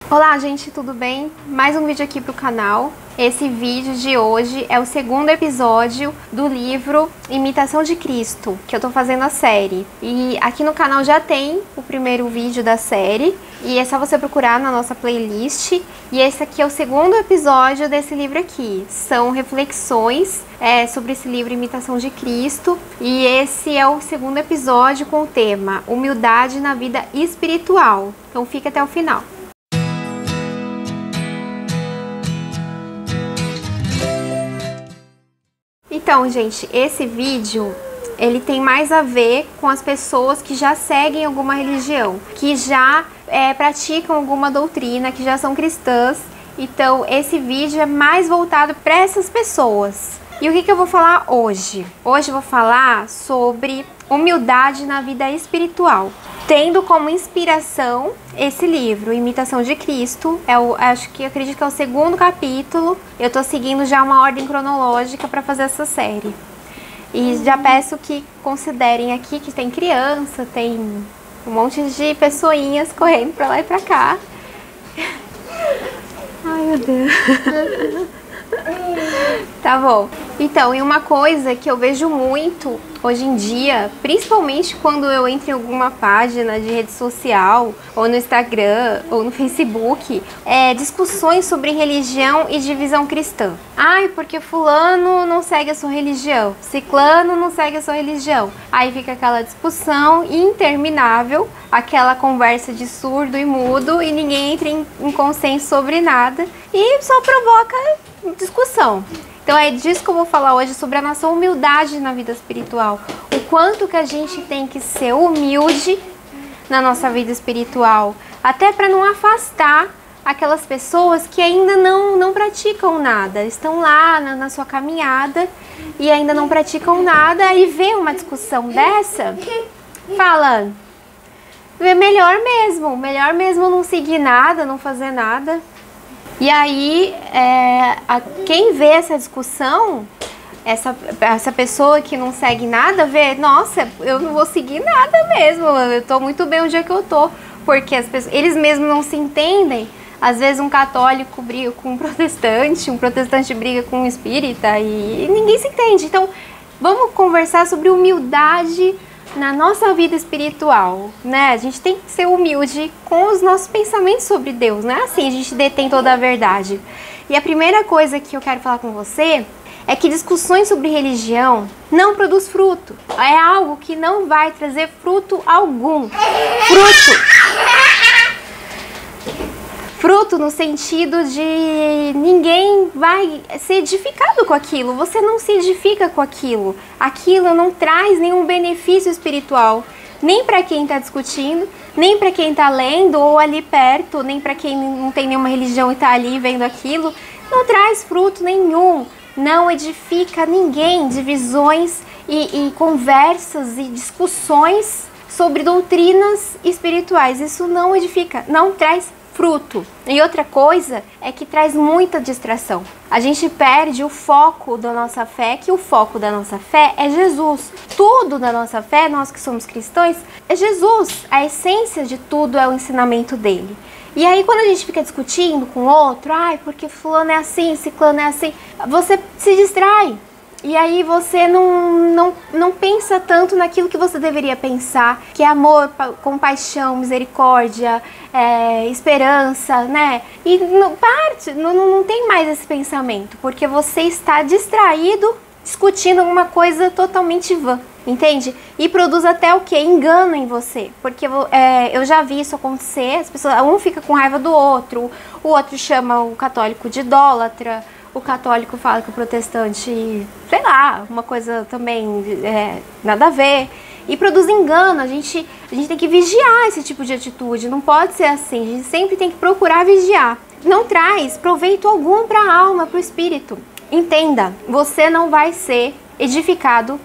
Olá gente, tudo bem? Mais um vídeo aqui pro canal. Esse vídeo de hoje é o segundo episódio do livro Imitação de Cristo, que eu tô fazendo a série. E aqui no canal já tem o primeiro vídeo da série, e é só você procurar na nossa playlist. E esse aqui é o segundo episódio desse livro aqui. São reflexões sobre esse livro Imitação de Cristo. E esse é o segundo episódio com o tema Humildade na Vida Espiritual. Então fica até o final. Então, gente, esse vídeo, ele tem mais a ver com as pessoas que já seguem alguma religião, que já praticam alguma doutrina, que já são cristãs. Então, esse vídeo é mais voltado para essas pessoas. E o que eu vou falar hoje? Hoje eu vou falar sobre humildade na vida espiritual, tendo como inspiração esse livro, Imitação de Cristo. Acredito que é o segundo capítulo. Eu tô seguindo já uma ordem cronológica para fazer essa série. E já peço que considerem aqui que tem criança, tem um monte de pessoinhas correndo para lá e para cá. Ai, meu Deus. Tá bom. Então, e uma coisa que eu vejo muito hoje em dia, principalmente quando eu entro em alguma página de rede social, ou no Instagram, ou no Facebook, discussões sobre religião e divisão cristã. Ai, porque fulano não segue a sua religião, ciclano não segue a sua religião. Aí fica aquela discussão interminável, aquela conversa de surdo e mudo, e ninguém entra em consenso sobre nada, e só provoca discussão. Então é disso que eu vou falar hoje, sobre a nossa humildade na vida espiritual. O quanto que a gente tem que ser humilde na nossa vida espiritual, até para não afastar aquelas pessoas que ainda não praticam nada, estão lá na sua caminhada e ainda não praticam nada, e vê uma discussão dessa, fala, é melhor mesmo não seguir nada, não fazer nada. E aí, quem vê essa discussão, essa pessoa que não segue nada, vê, nossa, eu não vou seguir nada mesmo, eu tô muito bem onde é que eu tô, porque eles mesmos não se entendem. Às vezes um católico briga com um protestante briga com um espírita, e ninguém se entende. Então, vamos conversar sobre humildade na nossa vida espiritual, né? A gente tem que ser humilde com os nossos pensamentos sobre Deus, não é assim a gente detém toda a verdade. E a primeira coisa que eu quero falar com você é que discussões sobre religião não produz fruto. É algo que não vai trazer fruto algum. Fruto no sentido de ninguém vai ser edificado com aquilo, você não se edifica com aquilo. Aquilo não traz nenhum benefício espiritual, nem para quem está discutindo, nem para quem está lendo ou ali perto, nem para quem não tem nenhuma religião e está ali vendo aquilo. Não traz fruto nenhum, não edifica ninguém. Divisões e conversas e discussões sobre doutrinas espirituais, isso não edifica, não traz fruto. E outra coisa é que traz muita distração. A gente perde o foco da nossa fé, que o foco da nossa fé é Jesus. Tudo da nossa fé, nós que somos cristãos, é Jesus. A essência de tudo é o ensinamento dele. E aí quando a gente fica discutindo com o outro, ai, porque fulano é assim, ciclano é assim, você se distrai. E aí você não pensa tanto naquilo que você deveria pensar, que é amor, compaixão, misericórdia, esperança, né? E não tem mais esse pensamento, porque você está distraído discutindo alguma coisa totalmente vã, entende? E produz até o quê? Engano em você, porque eu já vi isso acontecer, as pessoas, um fica com raiva do outro, o outro chama o católico de idólatra, o católico fala que o protestante, sei lá, uma coisa também nada a ver. E produz engano. A gente tem que vigiar esse tipo de atitude. Não pode ser assim. A gente sempre tem que procurar vigiar. Não traz proveito algum para a alma, para o espírito. Entenda, você não vai ser edificado.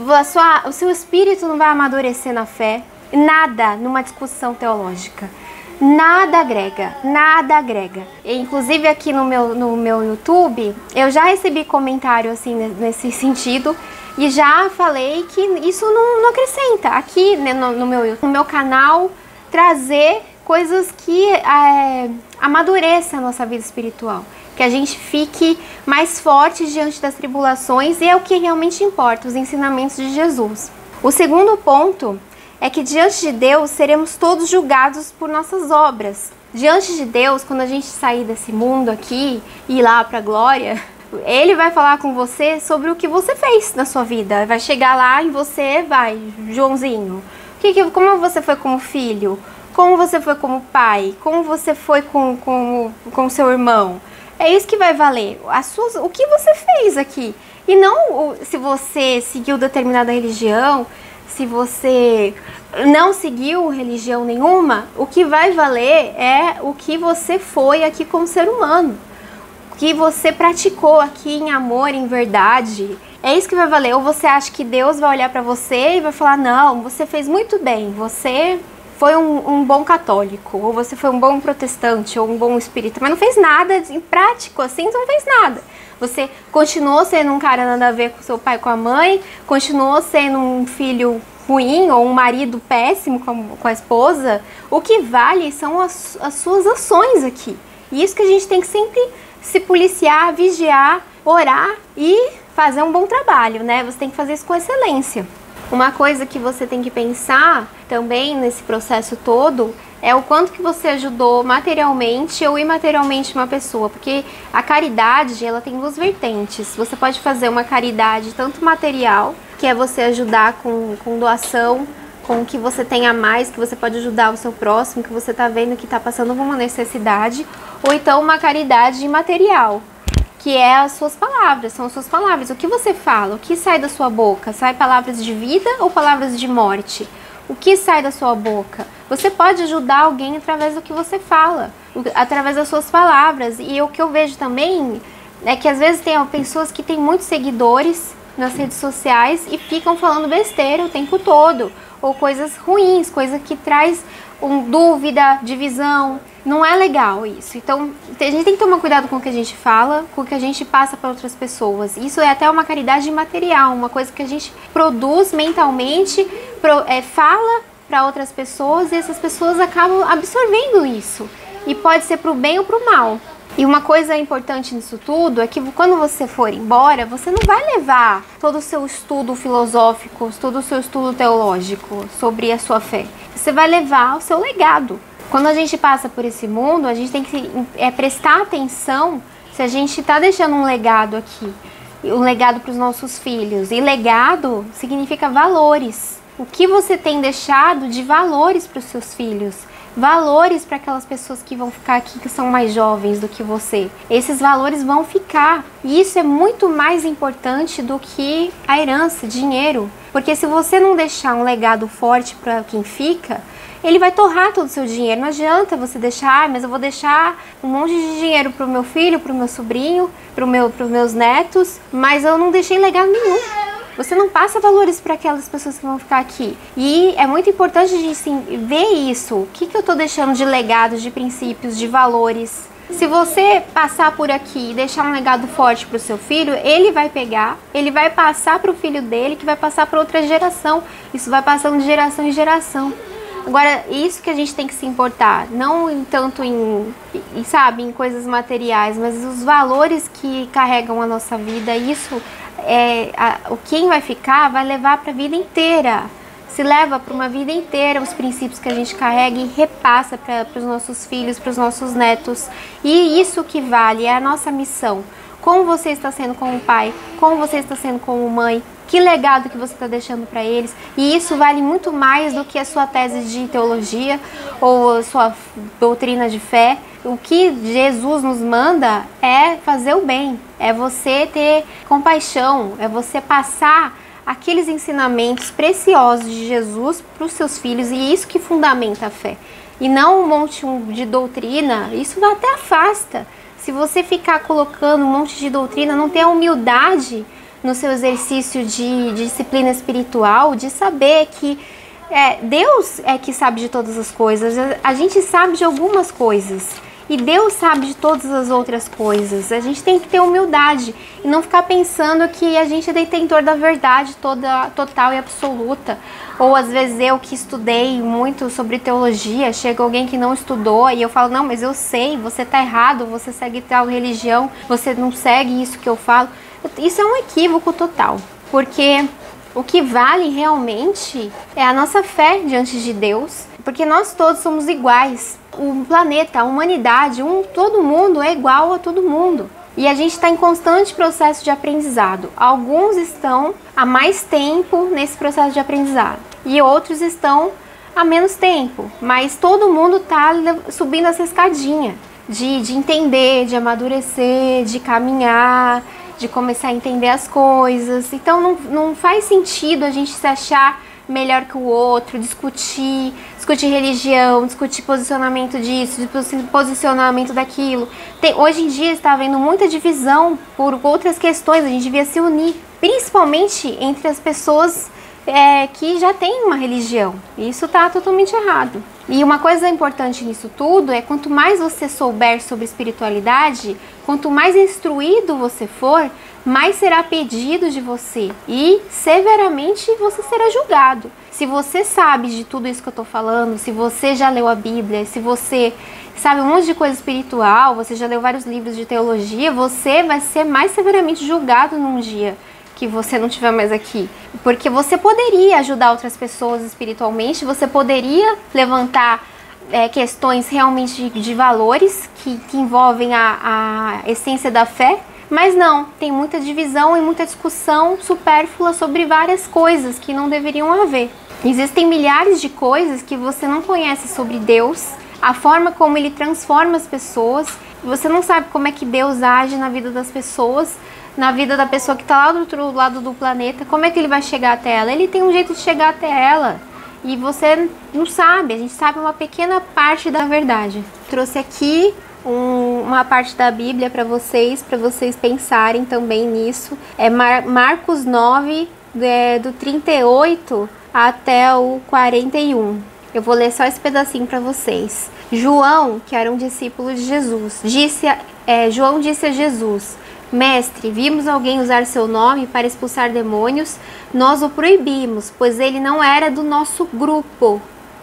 O seu espírito não vai amadurecer na fé. Nada numa discussão teológica. Nada agrega, nada agrega. E, inclusive aqui no meu YouTube, eu já recebi comentário assim nesse sentido, e já falei que isso não acrescenta. Aqui, né, no meu canal, trazer coisas que amadureçam a nossa vida espiritual. Que a gente fique mais forte diante das tribulações, e é o que realmente importa, os ensinamentos de Jesus. O segundo ponto é que diante de Deus seremos todos julgados por nossas obras. Diante de Deus, quando a gente sair desse mundo aqui e ir lá para a glória, Ele vai falar com você sobre o que você fez na sua vida. Vai chegar lá e você vai, Joãozinho, como você foi como filho? Como você foi como pai? Como você foi com seu irmão? É isso que vai valer, o que você fez aqui. E não se você seguiu determinada religião, se você não seguiu religião nenhuma, o que vai valer é o que você foi aqui como ser humano. O que você praticou aqui em amor, em verdade. É isso que vai valer. Ou você acha que Deus vai olhar pra você e vai falar, não, você fez muito bem, você foi um bom católico, ou você foi um bom protestante, ou um bom espírita, mas não fez nada em prático, assim, você não fez nada. Você continuou sendo um cara nada a ver com seu pai e com a mãe, continuou sendo um filho ruim, ou um marido péssimo com a esposa. O que vale são as suas ações aqui. E isso que a gente tem que sempre se policiar, vigiar, orar e fazer um bom trabalho, né? Você tem que fazer isso com excelência. Uma coisa que você tem que pensar também nesse processo todo é o quanto que você ajudou materialmente ou imaterialmente uma pessoa, porque a caridade, ela tem duas vertentes. Você pode fazer uma caridade tanto material, que é você ajudar com doação, com o que você tem a mais, que você pode ajudar o seu próximo, que você está vendo que está passando por uma necessidade, ou então uma caridade imaterial, que é as suas palavras, são as suas palavras. O que você fala, o que sai da sua boca? Sai palavras de vida ou palavras de morte? O que sai da sua boca? Você pode ajudar alguém através do que você fala, através das suas palavras. E o que eu vejo também é que às vezes tem pessoas que têm muitos seguidores nas redes sociais e ficam falando besteira o tempo todo, ou coisas ruins, coisa que traz dúvida, divisão. Não é legal isso. Então, a gente tem que tomar cuidado com o que a gente fala, com o que a gente passa para outras pessoas. Isso é até uma caridade imaterial, uma coisa que a gente produz mentalmente, fala para outras pessoas, e essas pessoas acabam absorvendo isso. E pode ser para o bem ou para o mal. E uma coisa importante nisso tudo é que quando você for embora, você não vai levar todo o seu estudo filosófico, todo o seu estudo teológico sobre a sua fé. Você vai levar o seu legado. Quando a gente passa por esse mundo, a gente tem que prestar atenção se a gente está deixando um legado aqui. Um legado para os nossos filhos. E legado significa valores. O que você tem deixado de valores para os seus filhos? Valores para aquelas pessoas que vão ficar aqui, que são mais jovens do que você. Esses valores vão ficar. E isso é muito mais importante do que a herança, dinheiro. Porque se você não deixar um legado forte para quem fica, ele vai torrar todo o seu dinheiro. Não adianta você deixar, mas eu vou deixar um monte de dinheiro para o meu filho, para o meu sobrinho, para os meus netos, mas eu não deixei legado nenhum. Você não passa valores para aquelas pessoas que vão ficar aqui. E é muito importante a gente ver isso. O que eu estou deixando de legados, de princípios, de valores? Se você passar por aqui e deixar um legado forte para o seu filho, ele vai pegar, ele vai passar para o filho dele, que vai passar para outra geração. Isso vai passando de geração em geração. Agora, isso que a gente tem que se importar, não tanto em coisas materiais, mas os valores que carregam a nossa vida. Isso quem vai ficar vai levar para a vida inteira. Se leva para uma vida inteira os princípios que a gente carrega e repassa para os nossos filhos, para os nossos netos. E isso que vale, é a nossa missão. Como você está sendo como pai, como você está sendo como mãe, que legado que você está deixando para eles. E isso vale muito mais do que a sua tese de teologia ou a sua doutrina de fé. O que Jesus nos manda é fazer o bem, é você ter compaixão, é você passar aqueles ensinamentos preciosos de Jesus para os seus filhos, e isso que fundamenta a fé. E não um monte de doutrina, isso até afasta. Se você ficar colocando um monte de doutrina, não ter a humildade no seu exercício de disciplina espiritual, de saber que Deus é que sabe de todas as coisas, a gente sabe de algumas coisas. E Deus sabe de todas as outras coisas. A gente tem que ter humildade e não ficar pensando que a gente é detentor da verdade toda, total e absoluta. Ou às vezes eu que estudei muito sobre teologia, chega alguém que não estudou e eu falo, não, mas eu sei, você tá errado, você segue tal religião, você não segue isso que eu falo. Isso é um equívoco total, porque o que vale realmente é a nossa fé diante de Deus, porque nós todos somos iguais. O planeta, a humanidade, todo mundo é igual a todo mundo. E a gente está em constante processo de aprendizado. Alguns estão há mais tempo nesse processo de aprendizado e outros estão há menos tempo. Mas todo mundo está subindo essa escadinha de entender, de amadurecer, de caminhar, de começar a entender as coisas. Então não faz sentido a gente se achar melhor que o outro, discutir religião, discutir posicionamento disso, posicionamento daquilo. Hoje em dia está havendo muita divisão por outras questões, a gente devia se unir, principalmente entre as pessoas que já têm uma religião. Isso está totalmente errado. E uma coisa importante nisso tudo é quanto mais você souber sobre espiritualidade, quanto mais instruído você for, mais será pedido de você e severamente você será julgado. Se você sabe de tudo isso que eu tô falando, se você já leu a Bíblia, se você sabe um monte de coisa espiritual, você já leu vários livros de teologia, você vai ser mais severamente julgado num dia que você não estiver mais aqui. Porque você poderia ajudar outras pessoas espiritualmente, você poderia levantar questões realmente de valores que envolvem a essência da fé, mas não, tem muita divisão e muita discussão supérflua sobre várias coisas que não deveriam haver. Existem milhares de coisas que você não conhece sobre Deus, a forma como Ele transforma as pessoas, você não sabe como é que Deus age na vida das pessoas, na vida da pessoa que está lá do outro lado do planeta, como é que Ele vai chegar até ela? Ele tem um jeito de chegar até ela e você não sabe, a gente sabe uma pequena parte da verdade. Trouxe aqui uma parte da Bíblia para vocês pensarem também nisso. É Marcos 9, do 38 até o 41. Eu vou ler só esse pedacinho para vocês. João, que era um discípulo de Jesus, João disse a Jesus: Mestre, vimos alguém usar seu nome para expulsar demônios, nós o proibimos, pois ele não era do nosso grupo.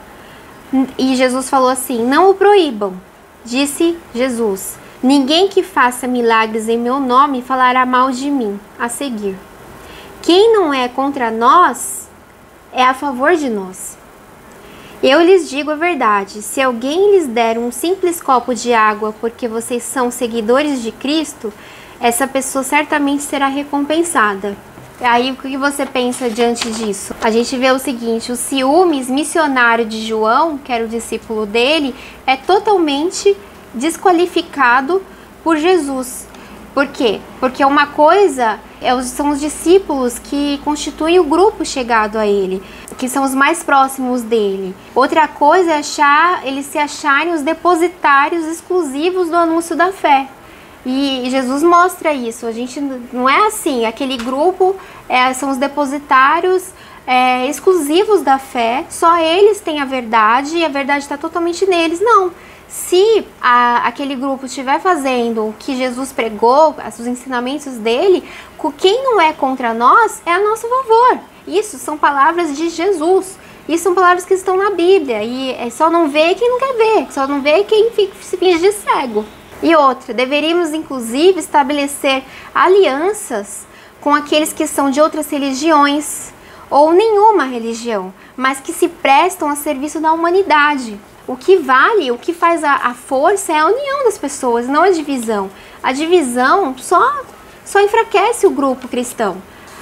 E Jesus falou assim: não o proíbam. Disse Jesus: ninguém que faça milagres em meu nome falará mal de mim a seguir. Quem não é contra nós é a favor de nós. Eu lhes digo a verdade, se alguém lhes der um simples copo de água porque vocês são seguidores de Cristo, essa pessoa certamente será recompensada. Aí o que você pensa diante disso? A gente vê o seguinte: o ciúmes missionário de João, que era o discípulo dele, é totalmente desqualificado por Jesus. Por quê? Porque uma coisa são os discípulos que constituem o grupo chegado a ele, que são os mais próximos dele. Outra coisa é eles se acharem os depositários exclusivos do anúncio da fé. E Jesus mostra isso. A gente não é assim, aquele grupo são os depositários exclusivos da fé, só eles têm a verdade e a verdade está totalmente neles. Não. Se aquele grupo estiver fazendo o que Jesus pregou, os ensinamentos dele, quem não é contra nós é a nosso favor. Isso são palavras de Jesus. Isso são palavras que estão na Bíblia. E só não vê quem não quer ver. Só não vê quem se finge de cego. E outra, deveríamos inclusive estabelecer alianças com aqueles que são de outras religiões ou nenhuma religião, mas que se prestam a serviço da humanidade. O que vale, o que faz a força é a união das pessoas, não a divisão. A divisão só enfraquece o grupo cristão.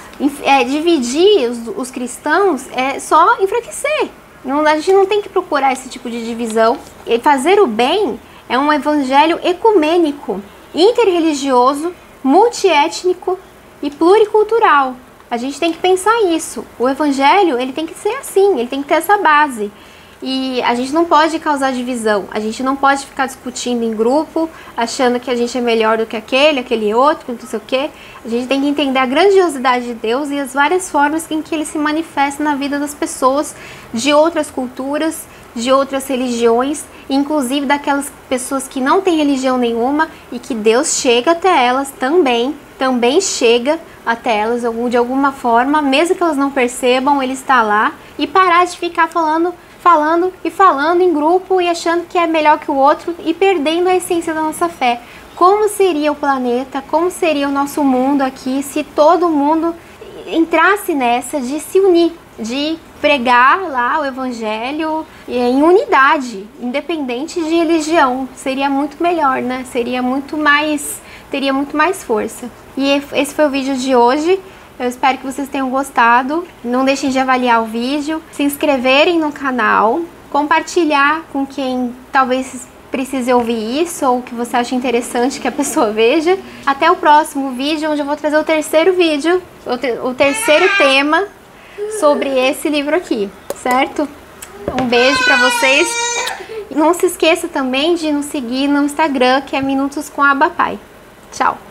Dividir os cristãos é só enfraquecer. A gente não tem que procurar esse tipo de divisão. E fazer o bem é um evangelho ecumênico, interreligioso, multiétnico e pluricultural. A gente tem que pensar isso. O evangelho, ele tem que ser assim, ele tem que ter essa base. E a gente não pode causar divisão, a gente não pode ficar discutindo em grupo, achando que a gente é melhor do que aquele outro, não sei o quê. A gente tem que entender a grandiosidade de Deus e as várias formas em que Ele se manifesta na vida das pessoas de outras culturas, de outras religiões, inclusive daquelas pessoas que não têm religião nenhuma e que Deus chega até elas também chega até elas de alguma forma, mesmo que elas não percebam, Ele está lá. E parar de ficar falando em grupo e achando que é melhor que o outro e perdendo a essência da nossa fé. Como seria o planeta, como seria o nosso mundo aqui se todo mundo entrasse nessa de se unir, de pregar lá o evangelho em unidade, independente de religião? Seria muito melhor, né? Teria muito mais força. E esse foi o vídeo de hoje. Eu espero que vocês tenham gostado. Não deixem de avaliar o vídeo, se inscreverem no canal, compartilhar com quem talvez precise ouvir isso ou que você acha interessante que a pessoa veja. Até o próximo vídeo, onde eu vou trazer o terceiro vídeo, o terceiro tema sobre esse livro aqui, certo? Um beijo pra vocês. Não se esqueça também de nos seguir no Instagram, que é Minutos com Abapai. Tchau!